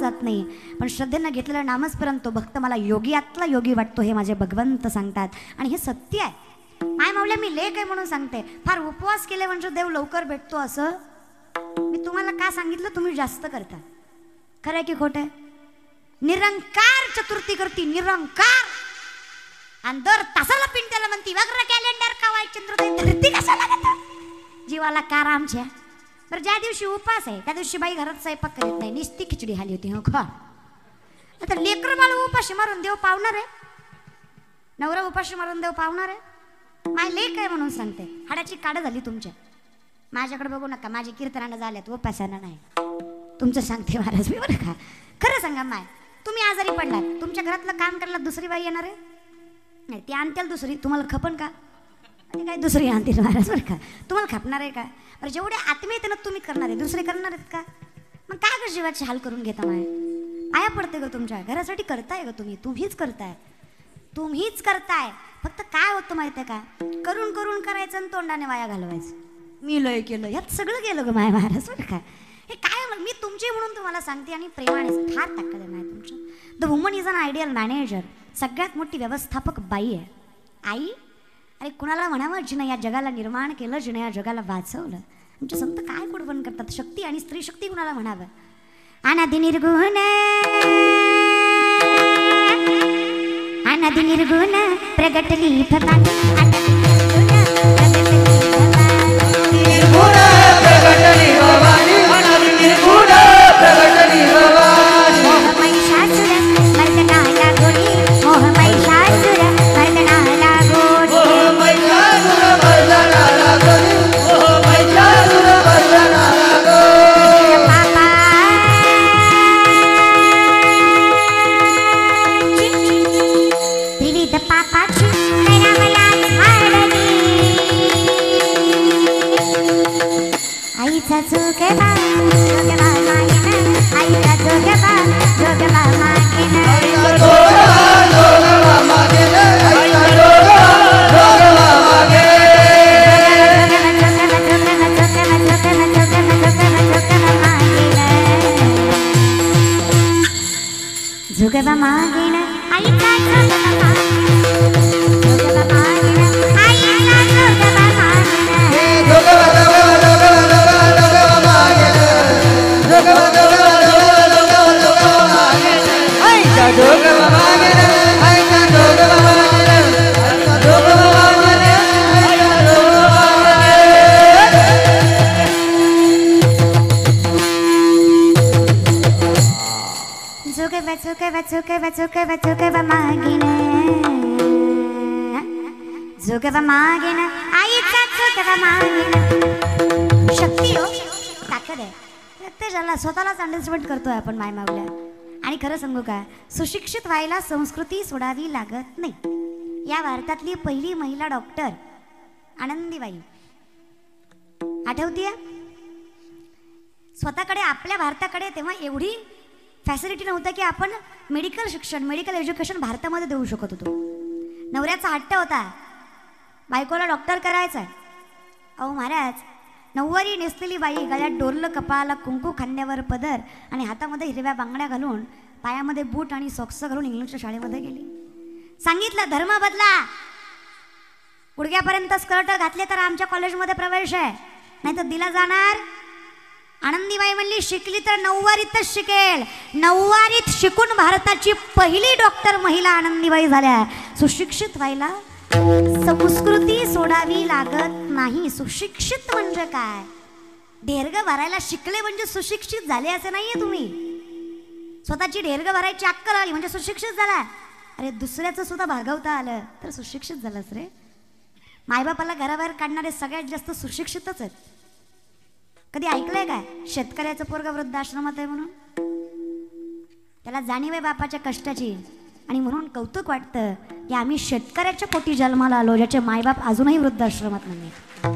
जात नाही, पण श्रद्धेनं घेतलेलं नामस्मरण तो भक्त मला योगियातला योगी वाटतो हे माझे भगवंत सांगतात. आणि हे सत्य आहे. माय माऊल्या मी लेख आहे म्हणून सांगते. फार उपवास केले म्हणजे देव लवकर भेटतो असं मी तुम्हाला का सांगितलं? तुम्ही जास्त करता. खरं आहे की खोटं आहे? निरंकार चतुर्थी करती, निरंकार. आणि दर तासाला पिंट्याला म्हणती वग्र कॅलेंडर कावाय चंद्रोदय कसा लागत जीवाला कार आमच्या. बरं ज्या दिवशी उपास आहे त्या दिवशी बाई घरात स्वयंपाक करीत नाही, निस्ती खिचडी खाली होती. हो खा आता लेकर बाळ उपाशी मारून देव पावणार आहे? नवरा उपाशी मारून देव पावणार आहे? माय लेख आहे म्हणून सांगते. हाडाची काढ झाली तुमच्या. माझ्याकडे बघू नका, माझे कीर्तनानं झाल्यात, उपासानं नाही. तुमचं सांगते महाराज मी बरं का. खरं सांगा माय, तुम्ही आजारी पडलात, तुमच्या घरातलं काम करायला दुसरी बाई येणार आहे? नाही, ती आणतील दुसरी. तुम्हाला खपन का? आणि काय दुसरी आणतील महाराज बरं का. तुम्हाला खपणार आहे का? बरं जेवढे आत्मीयतेनं तुम्ही करणार आहे दुसरे करणार आहेत का? मग काय ग जीवाची हाल करून घेता माय? आया पडते ग तुमच्या घरासाठी करताय ग तुम्ही. तुम्हीच करताय, तुम्हीच करताय. फक्त काय होतं माहिती आहे का? करून करून करायचं आणि तोंडाने वाया घालवायचं. मी लय केलं, यात सगळं गेलं ग माय महाराज बरं का. हे काय मी तुमची म्हणून तुम्हाला सांगते आणि प्रेमाने फार ताकद आहे माय तुमच्या. The woman is an ideal manager. सगळ्यात मोठी व्यवस्थापक बाई आहे. आई अरे कुणाला म्हणावं जिनं या जगाला निर्माण केलं, जिनं या जगाला वाचवलं. आमचे संत काय कुडबण करतात. शक्ती आणि स्त्री शक्ती कुणाला म्हणावं? अनादि निर्गुण, अनादि निर्गुण प्रगटली भवानी, प्रगटली भवानी, अनादि निर्गुण प्रगटली भवानी. मोह महिषासुर मर्दनाला गोडी, मोह महिषासुर मर्दनाला गोडी, मोह महिषासुर मर्दनाला गोडी, मोह महिषासुर मर्दनाला गोडी. पापा विविध पापाची नैरामला झाडली, आईचा जोगबा जोगबा मागेन, आईचा जोगबा जोगबा मागेन, आईचा जोगबा जोगबा मागेन, आईचा जोगबा जोगबा मागेन. जोगबा मागेन, आईचा जोगबा मागेन, जोगबा मागेन, आईचा जोगबा मागेन, जोगबा जोगबा मागेन, जोगबा मागेन, आईचा जोगबा मागेन. शक्ती हो, ताकद आहे. ते ज्याला स्वतःलाच अंडरस्टँड करतोय आपण माय मावल्या. आणि खरं सांगू का, सुशिक्षित व्हायला संस्कृती सोडावी लागत नाही. या भारतातली पहिली महिला डॉक्टर आनंदीबाई आठवतीये? स्वतःकडे आपल्या भारताकडे तेव्हा एवढी फॅसिलिटी नव्हतं की आपण मेडिकल शिक्षण, मेडिकल एज्युकेशन भारतामध्ये देऊ शकत होतो. नवऱ्याचा हट्ट होता बायकोला डॉक्टर करायचा. अहो महाराज, नऊवारी नेसलेली बाई, गळ्यात डोरलं, कपाळाला कुंकू, खांद्यावर पदर आणि हातामध्ये हिरव्या बांगड्या घालून, पायामध्ये बूट आणि सॉक्स घालून इंग्लिशच्या शाळेमध्ये गेली. सांगितलं धर्म बदला, गुडघ्यापर्यंत स्कर्ट घातले तर आमच्या कॉलेजमध्ये प्रवेश आहे, नाही तर दिला जाणार. आनंदीबाई म्हणली शिकली तर नऊवारीतच शिकेल. नऊवारीत शिकून भारताची पहिली डॉक्टर महिला आनंदीबाई झाल्या. सुशिक्षित व्हायला संस्कृती सोडावी लागत नाही. सुशिक्षित म्हणजे काय? ढेरग भरायला शिकले म्हणजे सुशिक्षित झाले असे नाहीये तुम्ही. स्वतःची ढेरग भरायची अक्कल आली म्हणजे सुशिक्षित झाला. अरे दुसऱ्याचं सुद्धा भागवता आलं तर सुशिक्षित झालास रे. मायबापाला घराबाहेर काढणारे सगळ्यात जास्त सुशिक्षितच आहेत. कधी ऐकलंय काय शेतकऱ्याचं पोरगा वृद्धाश्रमात आहे म्हणून? त्याला जाणीव आहे बापाच्या कष्टाची आणि म्हणून कौतुक वाटतं की आम्ही शेतकऱ्याच्या पोटी जन्माला आलो, ज्याचे मायबाप अजूनही वृद्धाश्रमात नाही.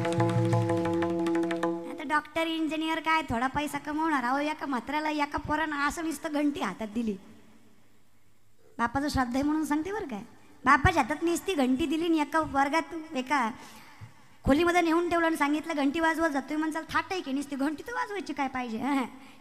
आता डॉक्टर इंजिनियर काय थोडा पैसा कमवणार. अहो एका म्हाताऱ्याला एका पोरानं असं नुसतं घंटी हातात दिली, बापाचं श्राद्ध आहे म्हणून सांगते बरं काय, बापाच्या हातात नुसती घंटी दिली आणि एका वर्गात एका खोलीमध्ये नेऊन ठेवलं आणि सांगितलं घंटी वाजवत जातोय. म्हणसाल थाट आहे की नुसती घंटी तर वाजवायची काय पाहिजे.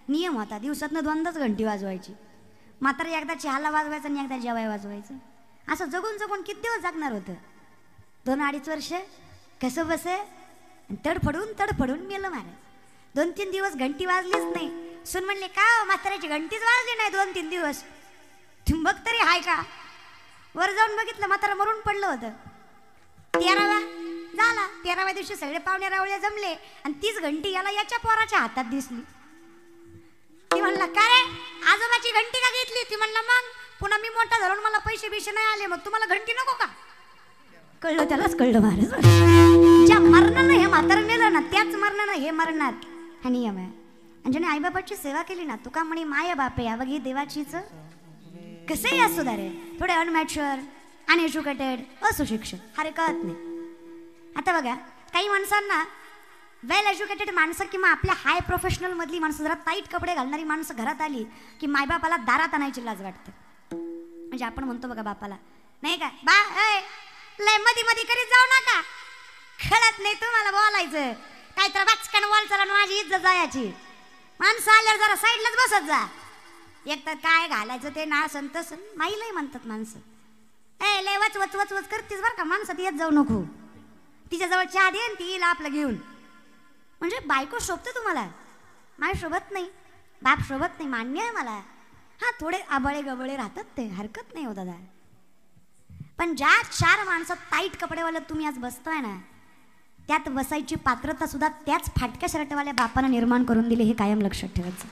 नियम होता, दिवसातनं 2दाच घंटी वाजवायची. मात्र एकदा चहाला वाजवायचं आणि एकदा जेवाय वाजवायचं. असं जगून जगून किती दिवस जगणार होतं? 2-2.5 वर्ष कसं बसे तडफडून मेलं महाराज. 2-3 दिवस घंटी वाजलीच नाही. सुन म्हणले का म्हाताऱ्याची घंटीच वाजली नाही 2-3 दिवस. बघ तरी हाय का? वर जाऊन बघितलं म्हातारा मरून पडलं होतं. 13वा झाला. 13व्या दिवशी सगळे पाहुणे रावळे जमले आणि तीच घंटी याला याच्या पोराच्या हातात दिसली. ती म्हणला का रे आजोबाची घंटी का घेतली? ती म्हणला मग पुन्हा मी मोठा झालो मला पैसे बिशे नाही आले, मग तुम्हाला घंटी नको का? कळलं त्यालाच कळलं महाराज. ज्या मरणानं हे म्हातारं नेलं ना त्याच मरणानं हे मरणार हा नियम आहे. आणि ज्याने आईबापाची सेवा केली ना, तुका म्हणे माय बापे या बघी देवाचीच कसंही असू दे रे, थोडे अनमॅच्युअर अनएज्युकेटेड असुशिक्षित हरकत नाही. आता बघा काही माणसांना वेल एज्युकेटेड माणसं किंवा आपल्या हाय प्रोफेशनल मधली माणसं, जरा टाईट कपडे घालणारी माणसं घरात आली की मायबापाला दारात आणायची लाज वाटते. म्हणजे आपण म्हणतो बघा बापाला नाही का बा लय मध्ये मध्ये करीत जाऊ नका, कळत नाही तुम्हाला बोलायचं काय तर वाचकन वॉल चला माझी इज्जत जायची. माणसं आल्यावर जरा साईडलाच बसत जा. एक तर काय घालायचं ते ना संतस माईलाही म्हणतात माणसं. लय वच वच वच वच करतीस बरं का, माणसात येत जाऊ नको. तिच्याजवळ चहा दे ती येईल आपलं घेऊन. म्हणजे बायको शोभते तुम्हाला, माय शोभत नाही, बाप शोभत नाही, मान्य आहे मला. हा थोडे आबळे गबळे राहतात ते हरकत नाही हो दादा. पण ज्या 4 माणसं टाईट कपडेवाले तुम्ही आज बसताय ना, त्यात बसायची पात्रता सुद्धा त्याच फाटक्या शर्टवाल्या बापानं निर्माण करून दिली. हे कायम लक्षात ठेवायचं.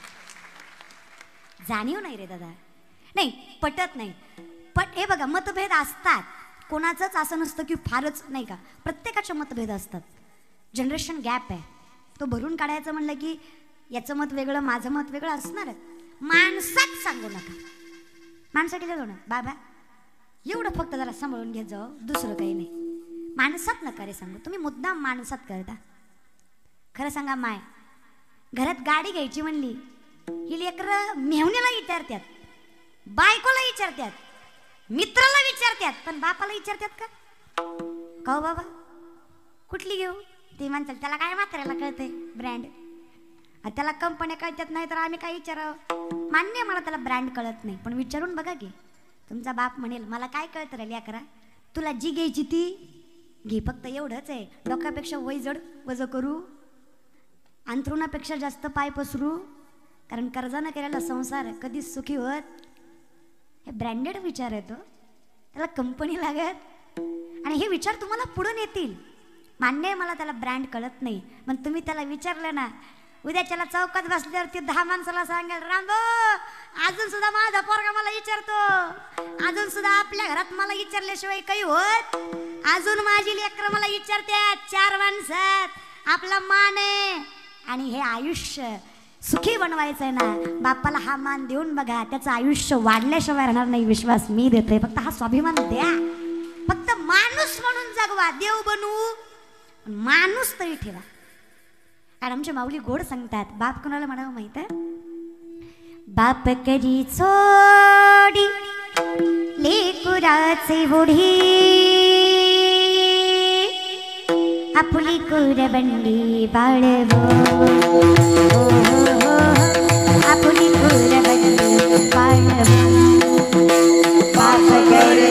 जाणीव नाही रे दादा, नाही पटत नाही. पण हे बघा मतभेद असतात, कोणाचंच असं नसतं की फारच नाही का, प्रत्येकाचे मतभेद असतात. जनरेशन गॅप आहे, तो भरून काढायचं म्हणलं की याचं मत वेगळं माझं मत वेगळं असणारच. माणसात सांगू नका, माणसासाठी जाऊ ना बाबा एवढं फक्त जरा सांभाळून घेत जाऊ, दुसरं काही नाही. माणसात नका रे सांगू, तुम्ही मुद्दाम माणसात करता. खरं सांगा माय घरात गाडी घ्यायची म्हणली ही लेकरं मेहुण्याला विचारतात, बायकोला विचारतात, मित्राला विचारतात, पण बापाला विचारतात का? कहो बाबा कुठली घेऊ? ते म्हणतात त्याला काय म्हाताऱ्याला कळते ब्रँड, त्याला कंपन्या कळतात नाही तर आम्ही काय विचारावं. मान्य मला त्याला ब्रँड कळत नाही, पण विचारून बघा की तुमचा बाप म्हणेल मला काय कळतं रे लेकरा, तुला जी घ्यायची ती घे, फक्त एवढंच आहे डोक्यापेक्षा वय जड वज करू, अंथरुणापेक्षा जास्त पाय पसरू, कारण कर्जानं केलेला संसार कधीच सुखी होत. हे ब्रँडेड विचार येतो, त्याला कंपनी लागत आणि हे विचार तुम्हाला पुढे नेतील. मान्य आहे मला त्याला ब्रँड कळत नाही, पण तुम्ही त्याला विचारलं ना उद्याच्याला चौकात बसल्यावरती 10 माणसाला सांगेल रामबो अजून सुद्धा माझा पोरगा मला विचारतो, अजून सुद्धा आपल्या घरात मला विचारल्याशिवाय काही होत, अजून माझी लेकरं मला विचारतात 4 माणसात आपला मान आहे. आणि हे आयुष्य सुखी बनवायचं आहे ना, बापाला हा मान देऊन बघा, त्याचं आयुष्य वाढल्याशिवाय राहणार नाही, विश्वास मी देते. फक्त हा स्वाभिमान द्या, फक्त माणूस म्हणून जगवा, देव बनवू माणूस तरी ठेवा. कारण आमच्या माऊली गोड सांगतात, बाप कोणाला म्हणावं माहित आहे? बाप करी चोडी लेकुराचे बुढी, आपुली कुरबंडी बाळगो, आपुली कुरबंडी बाळगो. बाप करी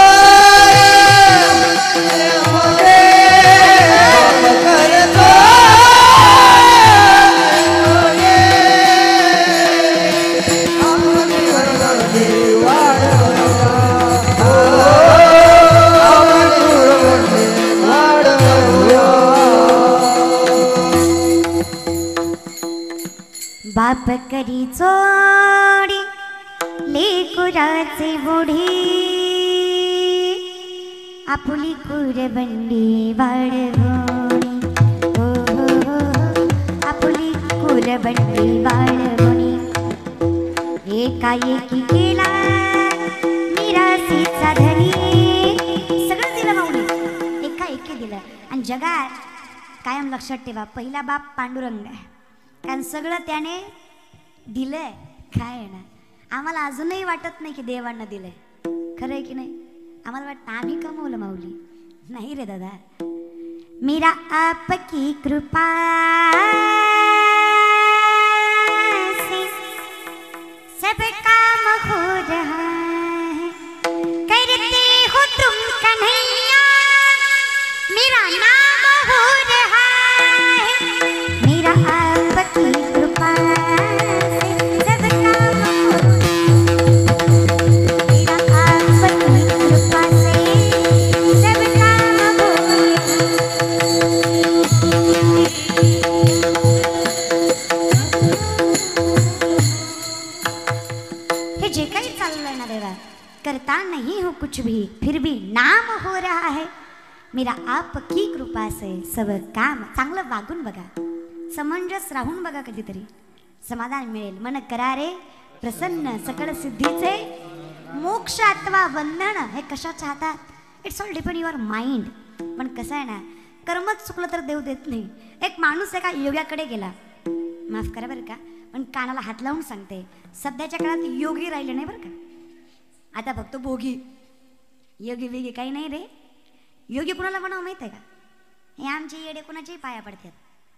बाप करी चोडी लेकुराचे बुढी, आपुली कुरबंडी बाळगोणी, हो हो हो आपुली कुरबंडी बाळगोणी. एकाएकी केला मिरासीचा धनी, सगळं दिलं माऊली, एकाएकी दिलं. आणि जगात कायम लक्षात ठेवा, पहिला बाप पांडुरंग आहे, कारण सगळं त्याने दिलंय. काय आहे ना, आम्हाला अजूनही वाटत नाही की देवांना दिलंय, खरं आहे की नाही? आम्हाला वाटतं आम्ही कमवलं माऊली, नाही रे दादा. मेरा आपकी कृपा जे काही चाललंय ना देवा, करता नहीं हो कुछ भी फिर भी नाम हो रहा है मेरा आपकी कृपा से सब काम. चांगलं वागून बघा, समंजस राहून बघा, कधीतरी समाधान मिळेल. मन करारे प्रसन्न सकळ सिद्धीचे मोक्ष अथवा बंधन हे कशाच्या हातात. It's all depend your mind. पण कसं आहे ना, कर्मच चुकलं तर देव देत नाही. एक माणूस एका योग्याकडे गेला, माफ करा बरं का, पण कानाला हात लावून सांगते, सध्याच्या काळात योगी राहिले नाही बरं का. आता फक्त भोगी, योगी बिगी काही नाही रे. योगी कुणाला म्हणावं माहित आहे का? हे आमचे येडे कुणाच्याही पाया पडतात.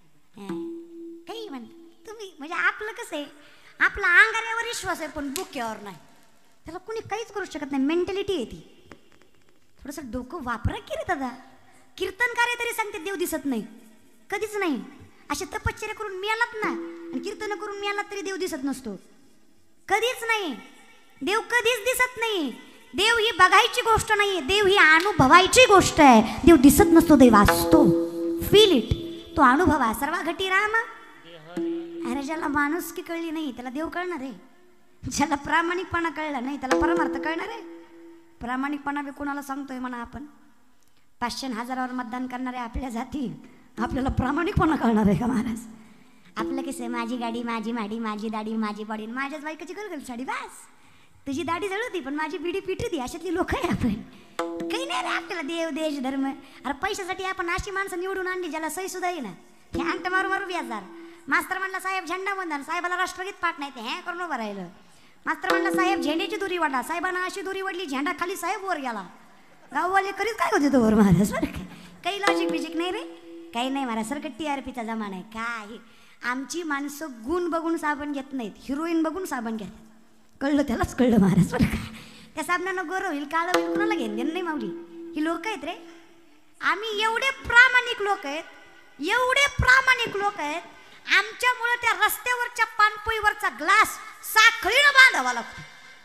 काही म्हणतात तुम्ही, म्हणजे आपलं कसं आहे, आपला अंगाऱ्यावर विश्वास आहे पण बुक्यावर नाही. त्याला कुणी काहीच करू शकत नाही. मेंटॅलिटी आहे ती. थोडंसं डोकं वापरा की रे दादा. कीर्तनकार आहे तरी सांगते देव दिसत नाही, कधीच नाही. असे तपश्चर्या करून मिळालात ना, आणि कीर्तन करून मिळालात तरी देव दिसत नसतो, कधीच नाही. देव कधीच दिसत नाही. देव ही बघायची गोष्ट नाही, देव ही अनुभवायची गोष्ट आहे. देव दिसत नसतो, देव असतो. Feel it. तो अनुभवा. सर्वा घटी राम. अरे ज्याला माणुसकी कळली नाही त्याला देव कळणार आहे. ज्याला प्रामाणिकपणा कळला नाही त्याला परमार्थ कळणार आहे. प्रामाणिकपणा बी कोणाला सांगतोय म्हणा आपण. 500 1000वर मतदान करणारे आपल्या जाती, आपल्याला प्रामाणिकपणा कळणार आहे का महाराज? आपलं कसं, माझी गाडी माझी माडी, माझी दाढी माझी बॉडी, माझ्याच बायकाची गलगल साडी, बस. तुझी दाढी जळती पण माझी बिडी पिटती, अशातली लोक आहे आपण. काही नाही रे आपल्याला देव देश धर्म. अरे पैशासाठी आपण अशी माणसं निवडून आणली ज्याला सही सुद्धा येईना. हे अंगठ मारू मारू व्याजदार. मास्तर म्हणला साहेब झेंडा बंधन, साहेबाला राष्ट्रगीत पाठ नाही, ते हे करून उभं राहिलं. मास्तर म्हणला साहेब झेंड्याची दोरी वाढला, साहेबांना अशी दोरी वाढली झेंडा खाली, साहेब वर गेला. गाववाले करीत काय होते तो वर महाराज बरं काय. काही लॉजिक बिजिक नाही रे, काही नाही महाराज. सरकट TRPचा जमाना आहे. काय आमची माणसं गुण बघून साबण घेत नाहीत, हिरोईन बघून साबण घेतात. कळलं त्यालाच कळलं महाराज बरं का. त्या साबणानं गोरं होईल काळं होईल कुणाला घेऊन देणं नाही माऊली. ही लोक आहेत रे. आम्ही एवढे प्रामाणिक लोक आहेत, एवढे प्रामाणिक लोक आहेत, आमच्यामुळे त्या रस्त्यावरच्या पानपोईवरचा ग्लास साखळीनं बांधावा लागतो.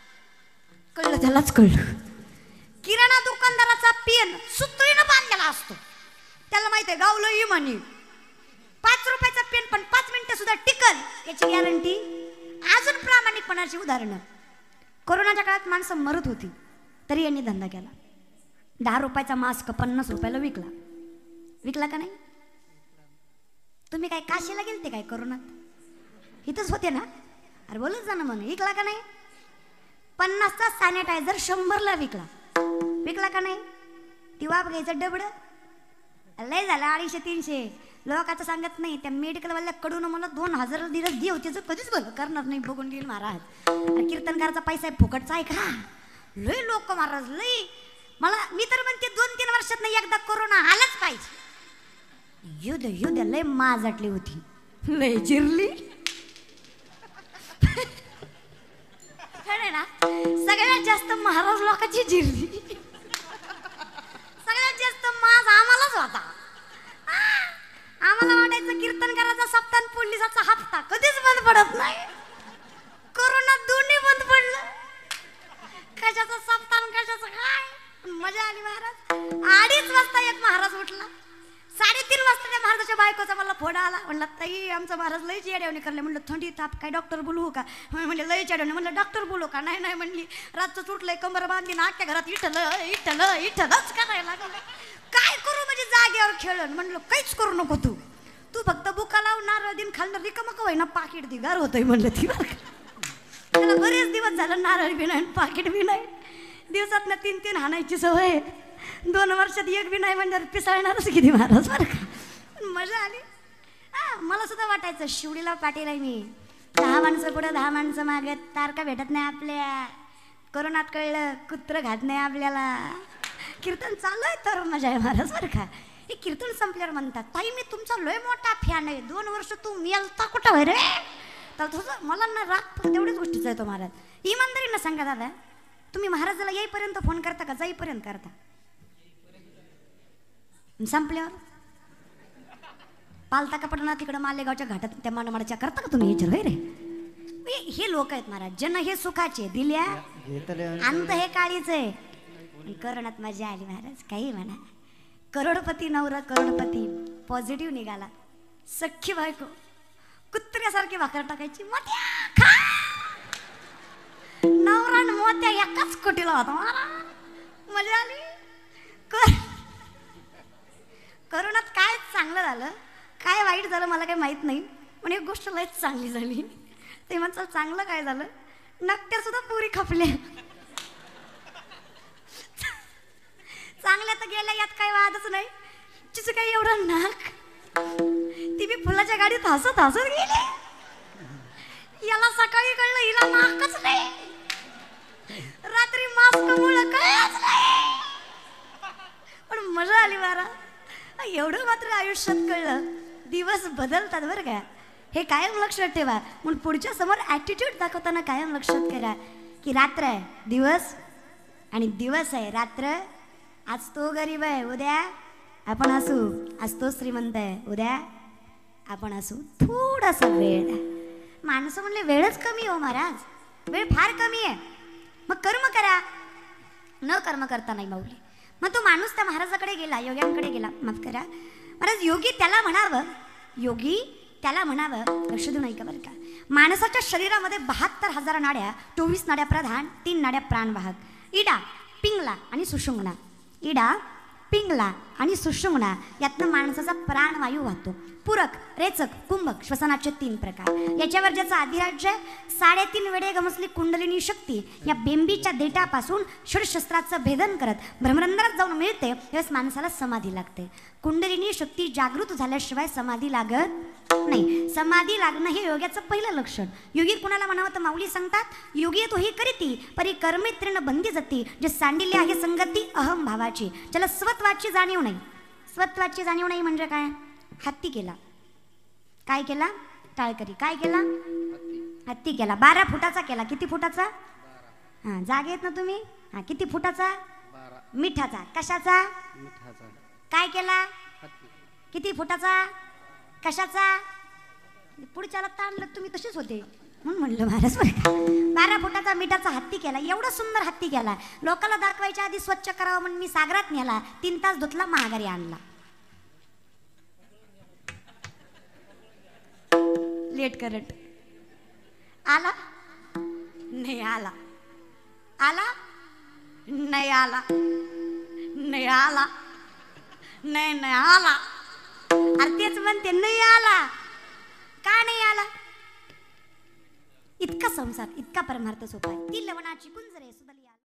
कळलं त्यालाच कळलं. किराणा दुकानदाराचा पेन सुतळीनं बांधलेला असतो, त्याला माहिती आहे गावलं इमानी. 5 रुपयाचा पेन पण 5 मिनिटं सुद्धा टिकल याची गॅरंटी. अजून प्रामाणिकपणाची उदाहरणं. कोरोनाच्या काळात माणसं मरत होती तरी यांनी धंदा केला. 10 रुपयाचा मास्क 50 रुपयाला विकला. विकला का नाही? तुम्ही काय काशीला गेलते काय कोरोनात? इथंच होते ना? अरे बोलत जा ना मग. विकला का नाही? 50चा सॅनिटायझर 100ला विकला. विकला का नाही? ती वाप घ्यायचं डबडं लय झालं 250-300. लोकांचं सांगत नाही. त्या मेडिकलवाल्या कडून मला 2000 दिवस देव त्याचं कधीच बघ करणार नाही. बघून गेल महाराज. कीर्तनकाराचा पैसा आहे फुकटचा आहे का? लय लोक महाराज लय. मला मी तर म्हणते 2-3 वर्षात नाही एकदा कोरोना आलाच पाहिजे. युद्ध युद्ध लय माजटली होती, लय जिरली. खरं ना, सगळ्यात जास्त महाराज लोकांची जिरली. सगळ्यात जास्त माज आम्हालाच होता. आम्हाला वाटायचं कीर्तनकाराचा सप्ताह पोलिसाचा हप्ता कधीच बंद पडत नाही. कोरोनात दोन्ही बंद पडलं. कशाचा सप्ताह कशाचं काय. मजा आली महाराज. 2:30 वाजता एक महाराज उठला. 3:30 वाजता त्या महाराजाच्या बायकोचा मला फोन आला. म्हणलं ताई आमचा महाराज लय येड्यावणी करले. म्हणलं थंडी ताप काय डॉक्टर बोलवू का? म्हणजे लय येड्यावणी. म्हणलं डॉक्टर बोलू का? नाही नाही म्हणली. रातचं सुटलंय कंबर बांधली ना अख्ख्या घरात इठलं इठलं इठलंच करायला लागलं. काय करू म्हणजे जागेवर खेळण. म्हणलं काहीच करू नको तू. तू फक्त बुका लावून नारळ दिन खाल्लं रिकामं का होईना पाकिट दी गार होतंय म्हणलं ती. त्याला बरेच दिवस झालं नारळ बी नाही पाकिट बी नाही. दिवसातनं 3-3 हाणायची सवय. 2 वर्षात एक बी नाही म्हणजे पिसाळणारच किती महाराज बरं का. मजा आली. मला सुद्धा वाटायचं शिवडीला पाटील आहे मी. 10 माणसं पुढं 10 माणसं मागत. तारका भेटत नाही आपल्या. कोरोनात कळलं कुत्र घात नाही आपल्याला. कीर्तन चालू आहे तर मजा आहे महाराज बरं का. हे कीर्तन संपल्यावर म्हणतात ताई मी तुमचा लय मोठा फॅन आहे. 2 वर्ष तू मेलता कुठं होय रे. तर तसं मला ना राग तेवढ्याच गोष्टीचा येतो महाराज. इमानदारीनं सांगा दादा, तुम्ही महाराजाला येईपर्यंत फोन करता का जाईपर्यंत करता? संपल्यावर पालता कपडा तिकडं मालेगावच्या घाटात त्या मानमाडाच्या करता का तुम्ही? विचार होय रे. हे लोक आहेत महाराज. जन हे सुखाचे दिल्या अंत हे काळीच आहे. कोरोनात मजा आली महाराज. काही म्हणा. करोडपती नवरा करोडपती पॉझिटिव्ह निघाला. सख्खी बायको कुत्र्यासारखी भाकर टाकायची. नवरा त्या एकाच कोटीला होता. मजा आली. करोनात काय चांगलं झालं काय वाईट झालं मला काही माहित नाही, पण एक गोष्ट लयच चांगली झाली. ते म्हणतात चांगलं काय झालं, नकट्या सुद्धा पुरी खपल्या. चांगल्या तर गेल्या यात काही वादच नाही. तिचं काही एवढं नाक, ती बी फुलाच्या गाडीत हसत हसत गेली. याला सकाळी कळलं हिला नाकच नाही, रात्री मास्क मुळे कळलंच नाही, पण मजा आली मारा. एवढं मात्र आयुष्यात कळलं, दिवस बदलतात बरं का, हे कायम लक्षात ठेवा. म्हणून पुढच्या समोर ॲटिट्यूड दाखवताना कायम लक्षात करा की रात्र आहे दिवस आणि दिवस आहे रात्र. आज तो गरीब आहे उद्या आपण असू, आज तो श्रीमंत आहे उद्या आपण असू. थोडासा वेळ, माणसं म्हणले वेळच कमी हो महाराज, वेळ फार कमी आहे. मग कर्म करा, न कर्म करता नाही माऊली. मग तो माणूस त्या महाराजाकडे गेला, योग्यांकडे गेला, माफ करा महाराज. योगी त्याला म्हणावं, योगी त्याला म्हणावं, लक्ष देऊन ऐका बरं का. माणसाच्या शरीरामध्ये 72,000 नाड्या, 24 नाड्या प्रधान, 3 नाड्या प्राणवाहक. इडा, पिंगला आणि सुषुम्ना. इडा, पिंगला आणि सुषुम्ना यातनं माणसाचा प्राणवायू वाहतो. पूरक, रेचक, कुंभक श्वसनाचे 3 प्रकार. याच्यावर ज्याचा अधिराज्य 3.5 वेडे गमसली कुंडलिनी शक्ती या बेंबीच्या देठापासून षडशस्त्राचं भेदन करत भ्रमरंध्रात जाऊन मिळते, त्यावेळेस माणसाला समाधी लागते. कुंडलिनी शक्ती जागृत झाल्याशिवाय समाधी लागत नाही. समाधी लागणं हे योग्याचं पहिलं लक्षण. योगी कुणाला म्हणावं तर माऊली सांगतात, योगी तो ही करीती परी कर्मेत्रेनं बंदी जाती, जे सांडिल्य आहे संगती अहम भावाची. ज्याला स्वत्वाची जाणीव नाही. स्वत्वाची जाणीव नाही म्हणजे काय, हत्ती केला. काय केला, टाळकरी. काय केला, हत्ती केला. 12 फुटाचा केला. किती फुटाचा, हां जागेत ना तुम्ही, हां किती फुटाचा, मिठाचा. कशाचा, काय केला, किती फुटाचा, कशाचा. पुढच्याला ताणलं तुम्ही तसेच होते म्हणून म्हणलं महाराज बरं का. 12 फुटाचा मिठाचा हत्ती केला. एवढा सुंदर हत्ती केला, लोकांना दाखवायच्या आधी स्वच्छ करावं म्हणून मी सागरात नेला, 3 तास धुतला, महागारी आणला. लेट करट आला नाही, आला आला नाही, आला नाही, आला नाही, नाही आला. अरे तेच म्हणते नाही आला, का नाही आला. इतका संसार, इतका परमार्थ सोपा आहे. ती लवणाची कुंजरे सुदली.